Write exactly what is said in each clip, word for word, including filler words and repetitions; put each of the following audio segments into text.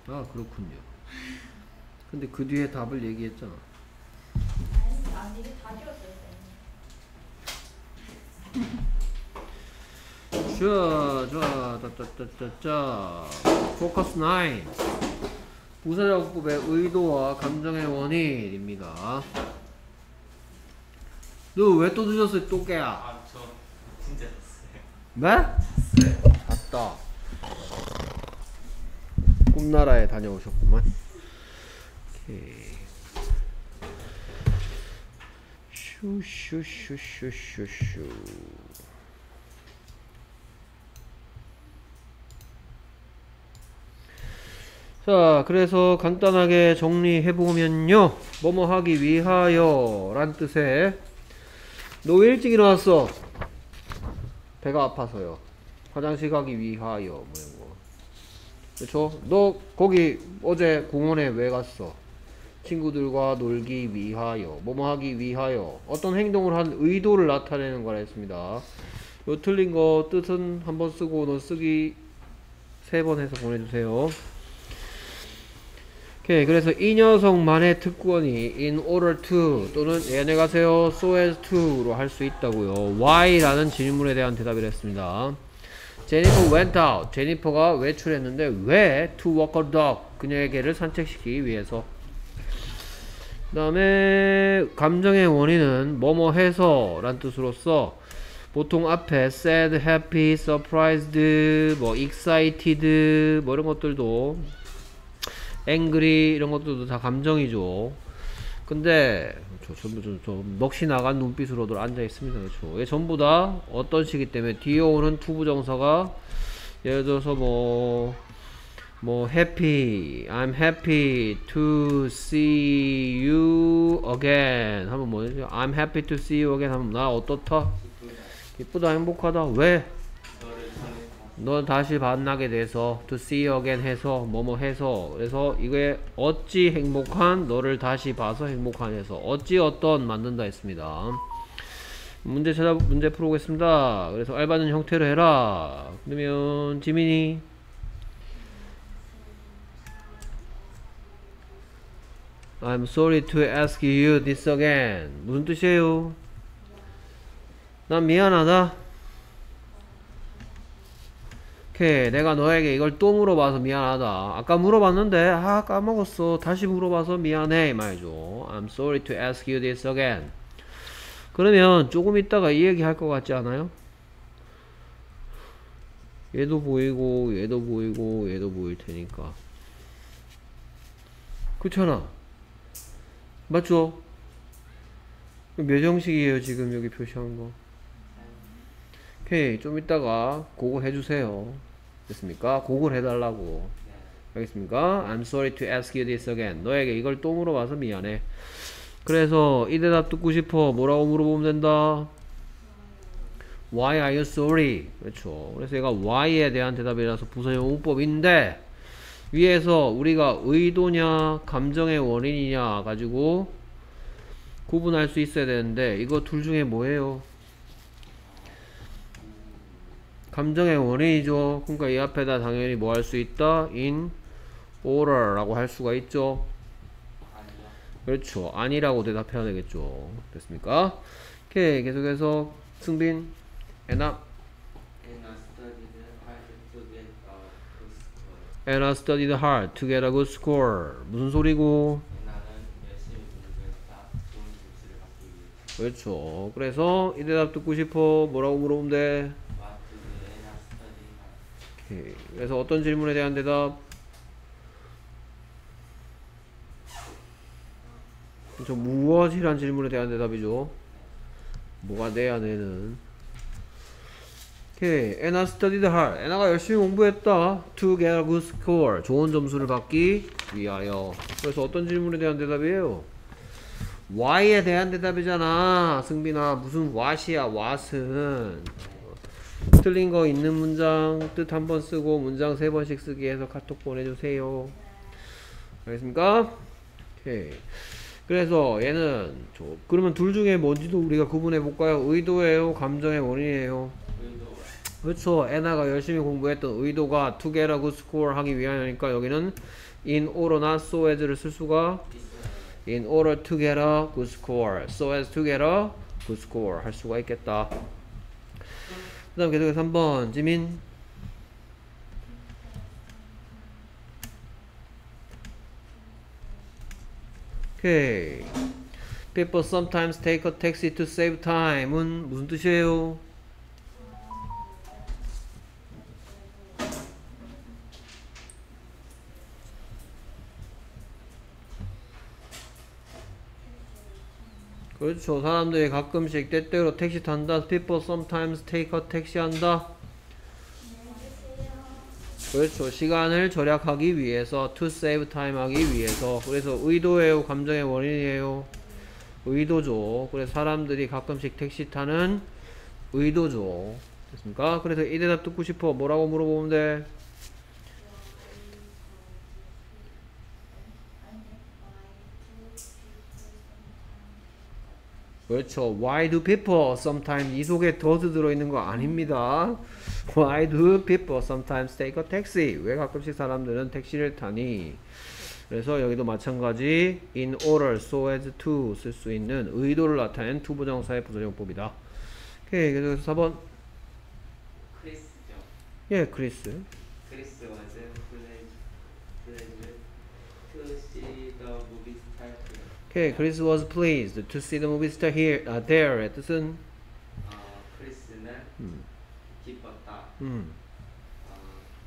아, 그렇군요. 근데 그 뒤에 답을 얘기했잖아. 아니, 아니 이게 답이었어요. 자, 자, 짜짜짜짜짜. 포커스 나인. 부사적법의 의도와 감정의 원인입니다. 너 왜 또 늦었어, 또깨야? 아, 저 진짜 잤어요. 네? 잤다. 꿈나라에 다녀오셨구만. 오케이. 슈슈슈슈슈슈. 자, 그래서 간단하게 정리해보면요. 뭐뭐 하기 위하여 란 뜻의 너 왜 일찍 일어났어? 배가 아파서요. 화장실 가기 위하여 뭐 이런 거. 그쵸? 너 거기 어제 공원에 왜 갔어? 친구들과 놀기 위하여 뭐뭐 하기 위하여 어떤 행동을 한 의도를 나타내는 거라 했습니다. 요 틀린 거 뜻은 한번 쓰고 너 쓰기 세 번 해서 보내주세요. 오케이. 그래서 이 녀석만의 특권이 in order to 또는 얘네 가세요 so as to로 할 수 있다고요. why라는 질문에 대한 대답을 했습니다. 제니퍼 went out. 제니퍼가 외출했는데 왜? to walk a dog. 그녀의 개를 산책시키기 위해서. 그 다음에 감정의 원인은 뭐뭐 해서 란 뜻으로서 보통 앞에 sad, happy, surprised, 뭐 excited 뭐 이런 것들도 angry 이런 것들도 다 감정이죠. 근데 저 전부 좀, 좀 넋이 나간 눈빛으로들 앉아 있습니다. 그렇죠? 이게 전부 다 어떤 시기 때문에 뒤에 오는 투부정사가 예를 들어서 뭐 뭐 happy, I'm happy to see you again 하면 뭐죠? I'm happy to see you again 하면 나 어떻다? 기쁘다, 행복하다. 왜? 너 다시 만나게 돼서 to see you again 해서 뭐뭐 해서 그래서 이게 어찌 행복한 너를 다시 봐서 행복한 해서 어찌 어떤 만든다 했습니다. 문제 찾아 문제 풀어보겠습니다. 그래서 알바는 형태로 해라. 그러면 지민이 I'm sorry to ask you this again. 무슨 뜻이에요? 난 미안하다. 오케이. 내가 너에게 이걸 또 물어봐서 미안하다. 아까 물어봤는데 아 까먹었어. 다시 물어봐서 미안해 이 말이죠. I'm sorry to ask you this again. 그러면 조금 있다가 이 얘기 할 것 같지 않아요? 얘도 보이고 얘도 보이고 얘도 보일 테니까. 그렇잖아. 맞죠? 몇 형식이에요 지금 여기 표시한 거? 오케이. 좀 이따가 그거 해주세요. 됐습니까? 그걸 해달라고. 알겠습니까? I'm sorry to ask you this again. 너에게 이걸 또 물어봐서 미안해. 그래서 이 대답 듣고 싶어. 뭐라고 물어보면 된다? Why are you sorry? 그렇죠. 그래서 얘가 why에 대한 대답이라서 부사용법인데 위에서 우리가 의도냐 감정의 원인이냐 가지고 구분할 수 있어야 되는데 이거 둘 중에 뭐예요? 감정의 원인이죠. 그러니까 이 앞에다 당연히 뭐 할 수 있다? in order 라고 할 수가 있죠. 그렇죠. 아니라고 대답해야 되겠죠. 됐습니까? 오케이. 계속해서 승빈 애나 Anna studied hard to get a good score. 무슨 소리고? 그렇죠. 그래서 이 대답 듣고 싶어. 뭐라고 물어보면 돼? 오케이. 그래서 어떤 질문에 대한 대답? 그렇죠. 무엇이란 질문에 대한 대답이죠. 뭐가 돼야 되는. 오케이. Anna studied hard. 애나가 열심히 공부했다. To get a good score. 좋은 점수를 받기 위하여. 그래서 어떤 질문에 대한 대답이에요? Why에 대한 대답이잖아. 승빈아. 무슨 what이야. what은. 틀린 거 있는 문장 뜻 한 번 쓰고 문장 세 번씩 쓰기 해서 카톡 보내주세요. 알겠습니까? 오케이. 그래서 얘는 저, 그러면 둘 중에 뭔지도 우리가 구분해 볼까요? 의도예요? 감정의 원인이에요? 그렇죠. 애나가 열심히 공부했던 의도가 to get a good score 하기 위함이니까 여기는 in order나 so as를 쓸 수가 in order to get a good score, so as to get a good score 할 수가 있겠다. 그 다음 계속해서 삼 번 지민. 오케이. People sometimes take a taxi to save time은 무슨 뜻이에요? 그렇죠. 사람들이 가끔씩 때때로 택시 탄다. People sometimes take a taxi 한다. 그렇죠. 시간을 절약하기 위해서, to save time 하기 위해서. 그래서 의도예요, 감정의 원인이에요? 의도죠. 그래서 사람들이 가끔씩 택시 타는 의도죠. 됐습니까? 그래서 이 대답 듣고 싶어. 뭐라고 물어보면 돼? 그렇죠. Why do people sometimes 이 속에 does 들어있는 거 아닙니다. Why do people sometimes take a taxi? 왜 가끔씩 사람들은 택시를 타니? 그래서 여기도 마찬가지 in order, so as to 쓸 수 있는 의도를 나타낸 투부정사의 부사용법이다. 오케이. 그래서 사 번. 크리스죠. 예, 크리스. 크리스 was pleased to see the movie star here. 오케이. Chris was pleased to see the movie star here, 아, there의 뜻은 어, 크리스는 음. 기뻤다. 음. 어,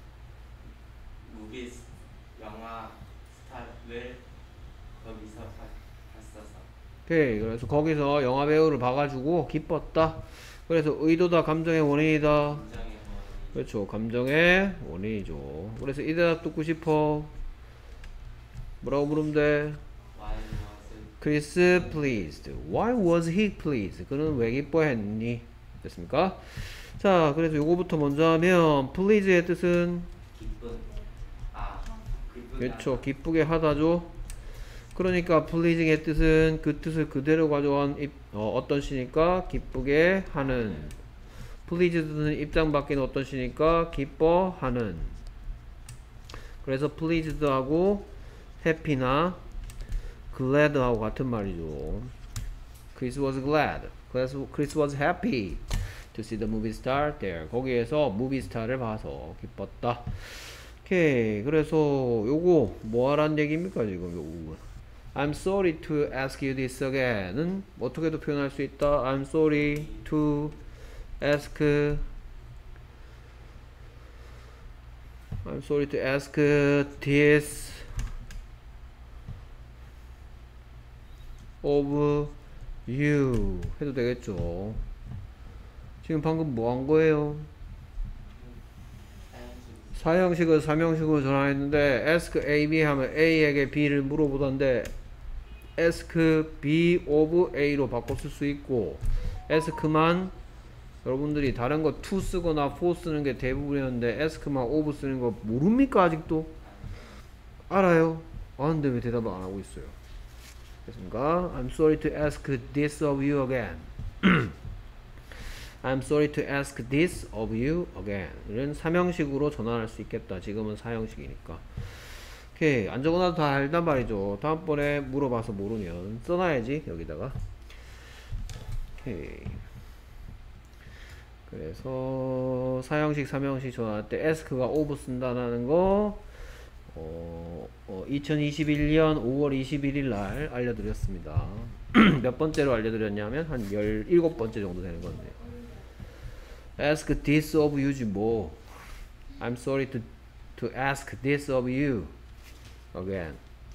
무비 영화 스타를 거기서 봐- 봤어서. 오케이. 그래서 거기서 영화 배우를 봐가지고 기뻤다. 그래서 의도다, 감정의 원인이다. 감정의 원인. 그렇죠. 감정의 원인이죠. 그래서 이 대답 듣고 싶어. 뭐라고 물으면 돼? Why was Chris pleased. Why was he pleased? 그는 왜 기뻐했니? 됐습니까? 자, 그래서 요거부터 먼저 하면 please의 뜻은 기쁜? 아, 기쁘다. 그렇죠. 기쁘게 하다죠. 그러니까 pleasing의 뜻은 그 뜻을 그대로 가져온 입, 어, 어떤 시니까 기쁘게 하는. pleased는 입장 바뀌는 어떤 시니까 기뻐하는. 그래서 pleased하고 happy나 glad하고 같은 말이죠. Chris was glad. Chris, Chris was happy to see the movie star there. 거기에서 movie star를 봐서 기뻤다. 오케이. 그래서 요거 뭐 하란 얘기입니까 지금 요거. I'm sorry to ask you this again은 어떻게도 표현할 수 있다. I'm sorry to ask I'm sorry to ask this of you 해도 되겠죠. 지금 방금 뭐 한 거예요? 사형식을 삼형식으로 전환했는데 ask A, B 하면 A에게 B를 물어보던데 ask B of A로 바꿔 쓸 수 있고 ask만 여러분들이 다른 거 to 쓰거나 for 쓰는 게 대부분이었는데 ask만 of 쓰는 거 모릅니까 아직도? 알아요? 아는데 왜 대답을 안 하고 있어요? 됐습니까? I'm sorry to ask this of you again. I'm sorry to ask this of you again. 이런 삼형식으로 전환할 수 있겠다. 지금은 사형식이니까. 오케이. 안 적어놔도 다 알단 말이죠. 다음번에 물어봐서 모르면 써놔야지. 여기다가. 오케이. 그래서 사형식, 삼형식 전환할 때 ask가 of 쓴다는 거 어, 어, 이천이십일 년 오월 이십일일 날 알려드렸습니다. 몇 번째로 알려드렸냐면 한 열일곱 번째 정도 되는 건데 ask this of you지 뭐. I'm sorry to, to ask this of you again.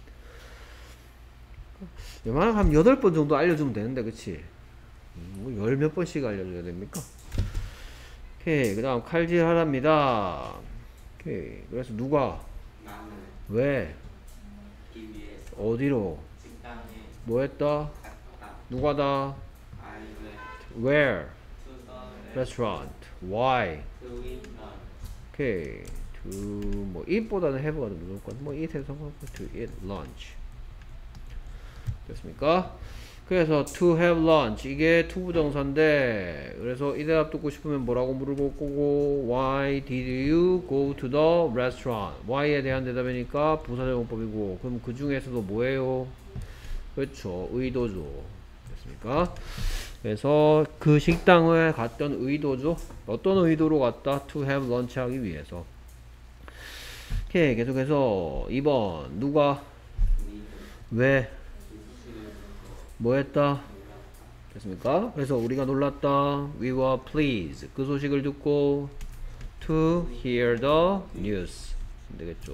웬만하면 한 여덟 번 정도 알려주면 되는데 그치? 뭐 열 몇 번씩 알려줘야 됩니까? 오케이. 그 다음 칼질하랍니다. 오케이. 그래서 누가 나는 왜 기 위해서 어디로 식당에 뭐 했다? 갔다. 누가다? I went Where? to the Restaurant. Why? to eat lunch. 오케이. to 뭐 eat보다는 have가 더 무조건 뭐 eat 해서 to eat lunch. 됐습니까? 그래서 to have lunch 이게 to 부정사인데 그래서 이 대답 듣고 싶으면 뭐라고 물어볼 거고 why did you go to the restaurant? why에 대한 대답이니까 부사적용법이고 그럼 그 중에서도 뭐예요? 그렇죠. 의도죠. 됐습니까? 그래서 그 식당을 갔던 의도죠. 어떤 의도로 갔다? to have lunch 하기 위해서. 오케이. 계속해서 이 번 누가 왜 뭐 했다? 됐습니까? 그래서 우리가 놀랐다. We were pleased. 그 소식을 듣고 to hear the news. 되겠죠.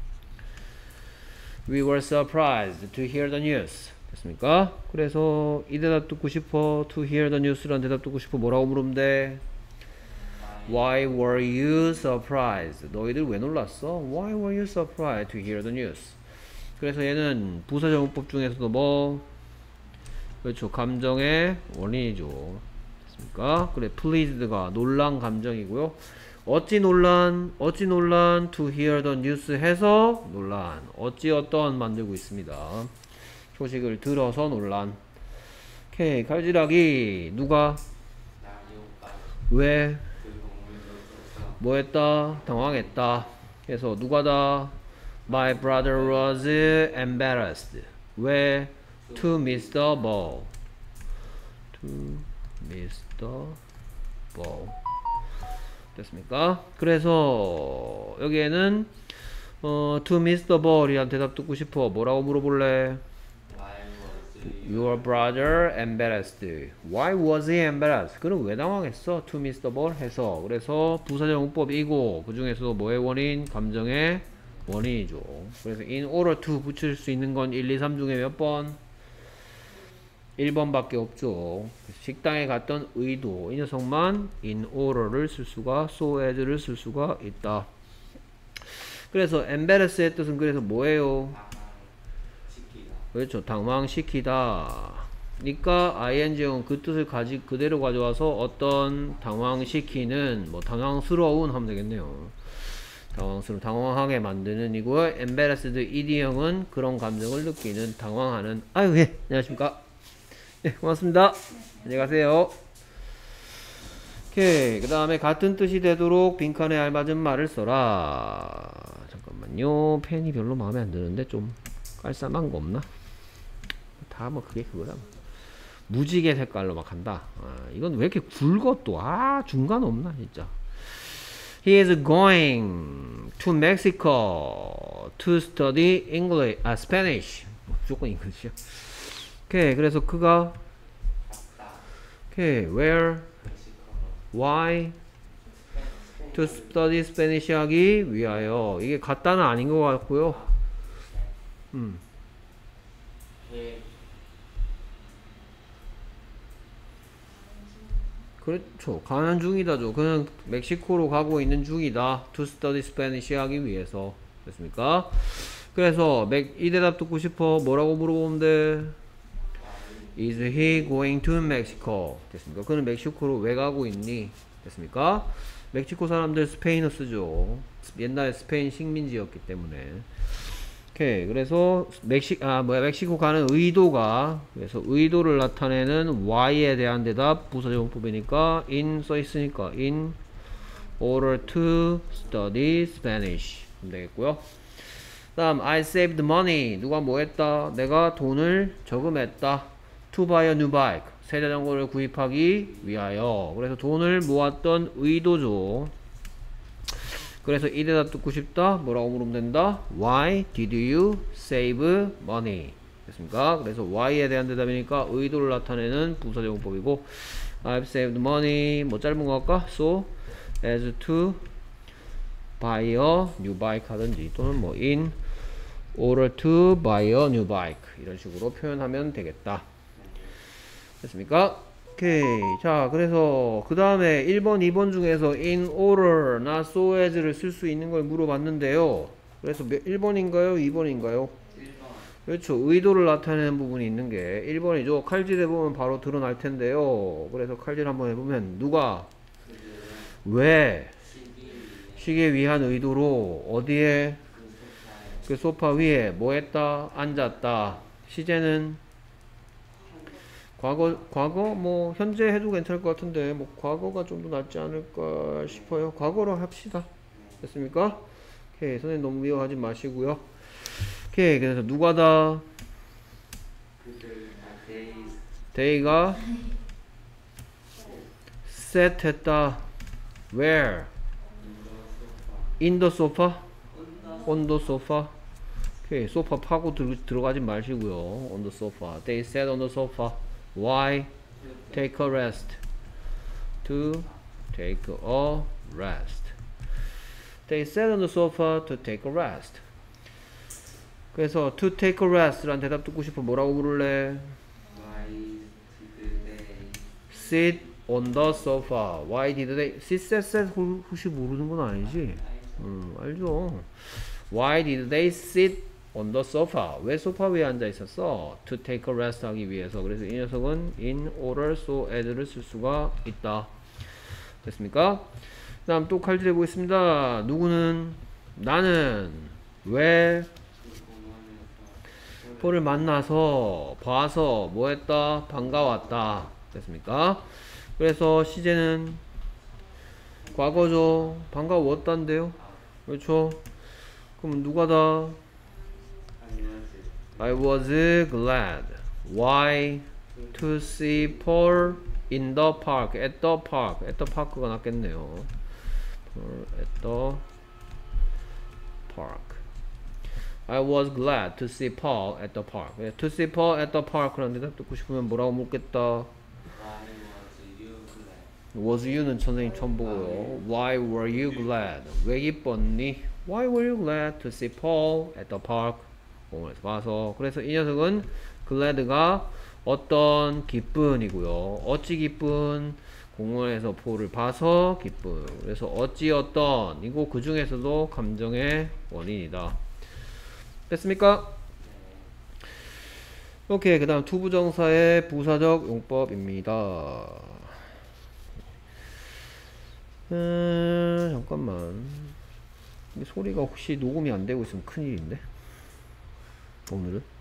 We were surprised to hear the news. 됐습니까? 그래서 이 대답 듣고 싶어. to hear the news라는 대답 듣고 싶어. 뭐라고 물으면 돼? Why were you surprised? 너희들 왜 놀랐어? Why were you surprised to hear the news? 그래서 얘는 부사적용법 중에서도 뭐 그렇죠. 감정의 원인이죠. 됐습니까? 그래, pleased가 놀란 감정이고요. 어찌 놀란, 어찌 놀란, to hear the news 해서 놀란. 어찌 어떤 만들고 있습니다. 소식을 들어서 놀란. 오케이, 칼질하기. 누가? 왜? 뭐 했다? 당황했다. 그래서 누가다? My brother was embarrassed. 왜? To miss the ball. To miss the ball. 됐습니까? 그래서 여기에는 어, to miss the ball이란 대답 듣고 싶어. 뭐라고 물어볼래? Your brother embarrassed. Why was he embarrassed? 그럼 왜 당황했어? To miss the ball 해서. 그래서 부사적용법이고 그 중에서도 뭐의 원인? 감정의 원인이죠. 그래서 in order to 붙일 수 있는 건 일, 이, 삼 중에 몇 번? 일 번밖에 없죠. 식당에 갔던 의도. 이 녀석만 in order를 쓸 수가, so as를 쓸 수가 있다. 그래서 embarrass의 뜻은 그래서 뭐예요? 그렇죠. 당황시키다. 그러니까 ing은 그 뜻을 가지 그대로 가져와서 어떤 당황시키는 뭐 당황스러운 하면 되겠네요. 당황스러운 당황하게 만드는 이고요. embarrassed ed형은 그런 감정을 느끼는 당황하는. 아유 예 안녕하십니까. 예 고맙습니다. 안녕히 가세요. 오케이. 그 다음에 같은 뜻이 되도록 빈칸에 알맞은 말을 써라. 잠깐만요. 펜이 별로 마음에 안 드는데 좀 깔쌈한 거 없나? 다 뭐 그게 그거다. 무지개 색깔로 막 한다. 아, 이건 왜 이렇게 굵어 또. 아 중간 없나 진짜. He is going to Mexico to study English, 아 Spanish. 무조건 English이야. 오케이. 그래서 그가 오케이. Where? Why? To study Spanish 하기 위하여. 이게 갔다는 아닌 것 같고요. 음. 그렇죠. 가는 중이다죠. 그냥 멕시코로 가고 있는 중이다. To study Spanish 하기 위해서. 됐습니까? 그래서 맥, 이 대답 듣고 싶어. 뭐라고 물어보면 돼? Is he going to Mexico? 됐습니까? 그는 멕시코로 왜 가고 있니? 됐습니까? 멕시코 사람들 스페인어 쓰죠. 옛날에 스페인 식민지였기 때문에. 오케이. 그래서 멕시 아 뭐야 멕시코 가는 의도가 그래서 의도를 나타내는 why에 대한 대답 부사적용법이니까 in 써 있으니까 in order to study Spanish 하면 되겠고요. 다음 I saved money. 누가 뭐 했다? 내가 돈을 저금했다. To buy a new bike. 새 자전거를 구입하기 위하여. 그래서 돈을 모았던 의도죠. 그래서 이 대답 듣고 싶다. 뭐라고 물으면 된다? Why did you save money? 됐습니까? 그래서 why에 대한 대답이니까 의도를 나타내는 부사적용법이고 I've saved money. 뭐 짧은 거 할까? So as to buy a new bike 하든지 또는 뭐 in order to buy a new bike 이런 식으로 표현하면 되겠다. 됐습니까? 오케이. 자, 그래서 그 다음에 일 번, 이 번 중에서 in order 나 so as를 쓸 수 있는 걸 물어봤는데요. 그래서 일 번인가요? 이 번인가요? 일 번. 그렇죠. 의도를 나타내는 부분이 있는 게 일 번이죠. 칼질 해보면 바로 드러날 텐데요. 그래서 칼질 한번 해보면 누가 왜 쉬기 위한 의도로 어디에 그 소파 위에 뭐 했다? 앉았다. 시제는 과거 과거 뭐 현재 해도 괜찮을 것 같은데 뭐 과거가 좀 더 낫지 않을까 싶어요. 과거로 합시다. 됐습니까? 오케이. 선생님 너무 미워하지 마시고요. 오케이. 그래서 누가다 그들 days 데이가 set 했다. Where? In the sofa? On the sofa? 오케이. 소파 파고 들, 들어가지 마시고요. On the sofa. They sat on the sofa. Why? Take a rest. To take a rest. They sat on the sofa to take a rest. 그래서 to take a rest란 대답 듣고 싶어 뭐라고 부를래? why did they Sit on the sofa. Why did they? Sit, sat, sat 혹시 모르는 건 아니지? 음, 알죠. Why did they sit on the sofa? 왜 소파 위에 앉아 있었어? To take a rest 하기 위해서. 그래서 이 녀석은 in order so as를 쓸 수가 있다. 됐습니까? 그 다음 또 칼질해 보겠습니다. 누구는? 나는 왜 폴을 만나서 봐서 뭐 했다? 반가웠다. 됐습니까? 그래서 시제는 과거죠. 반가웠단데요. 그렇죠? 그럼 누가다? I was glad. Why? To see Paul in the park. At the park. At the park가 낫겠네요. Paul at the park. I was glad to see Paul at the park. 예, to see Paul at the park라는 대답 듣고 싶으면 뭐라고 묻겠다? why was you glad Was you는 선생님 처음 보고요. Why were you glad? 왜 기뻤니? Why were you glad to see Paul at the park? 공원에서 봐서. 그래서 이 녀석은 glad가 어떤 기쁜이고요. 어찌 기쁜? 공원에서 폴을 봐서 기쁜. 그래서 어찌 어떤 이고 그 중에서도 감정의 원인이다. 됐습니까? 오케이. 그 다음 투부정사의 부사적 용법입니다. 음, 잠깐만. 이 소리가 혹시 녹음이 안 되고 있으면 큰일인데? 오늘은?